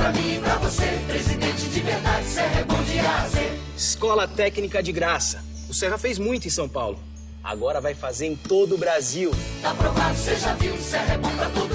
pra mim e pra você. Presidente de verdade, Serra é bom de A a Z. Escola técnica de graça. O Serra fez muito em São Paulo. Agora vai fazer em todo o Brasil. Tá provado, cê já viu, Serra é bom pra todo